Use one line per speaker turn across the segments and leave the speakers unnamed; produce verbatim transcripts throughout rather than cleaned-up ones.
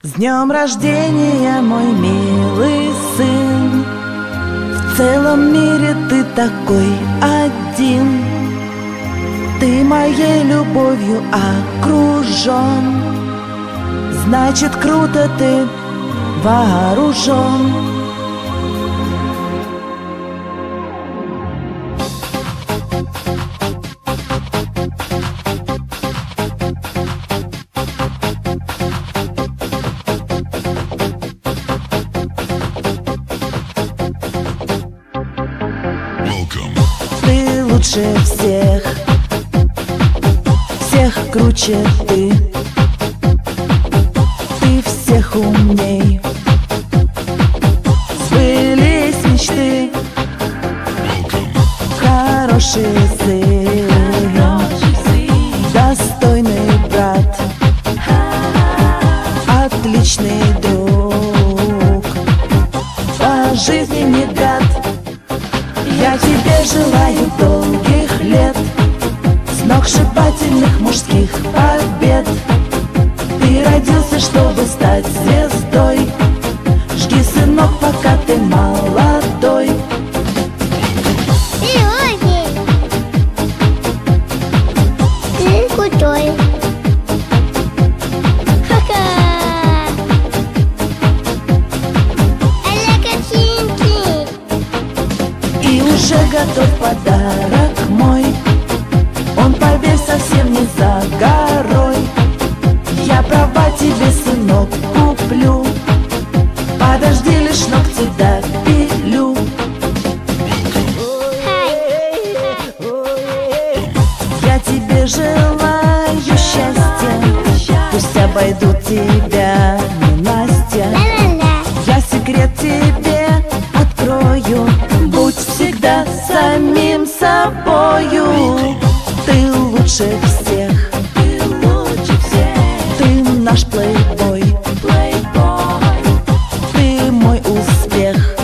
С днем рождения, мой милый сын! В целом мире ты такой один. Ты моей любовью окружен. Значит, круто ты вооружен. Ты лучше всех, всех круче ты. Ты всех умней. Сбылись мечты. Хороший сын, достойный брат, отличный друг, по жизни не гад. Я тебе желаю долгих лет, сногсшибательных мужских побед. Ты родился, чтобы стать звездой. Жги, сынок, пока ты молодой.
Сегодня ты крутой. Ха-ха. Аля-картинки.
И уже готов подарок мой. Он, поверь, совсем не за горой. Я права тебе, сынок, куплю. Подожди, лишь ногти допилю. Я тебе желаю счастья, пусть обойдут тебя ненастья. Я секрет тебе открою, будь всегда самим собою. Ты лучше всех, ты лучше всех. Ты наш плейбой, плейбой. Ты мой успех,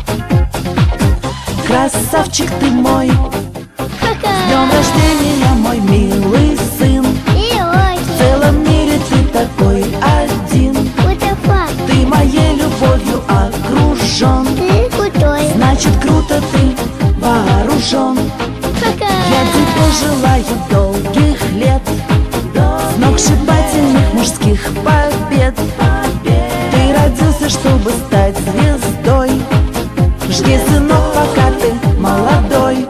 красавчик ты мой. С днем рождения, мой милый сын! В целом мире ты такой один. Ты моей любовью окружен. Значит, круто ты вооружен. Я тебе желаю долгих лет, сногсшибательных мужских побед. Ты родился, чтобы стать звездой. Жди, сынок, пока ты молодой.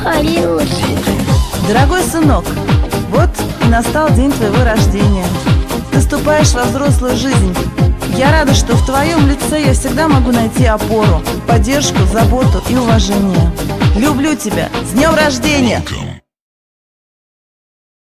Дорогой сынок, вот и настал день твоего рождения. Ты вступаешь во взрослую жизнь. Я рада, что в твоем лице я всегда могу найти опору, поддержку, заботу и уважение. Люблю тебя! С днем рождения!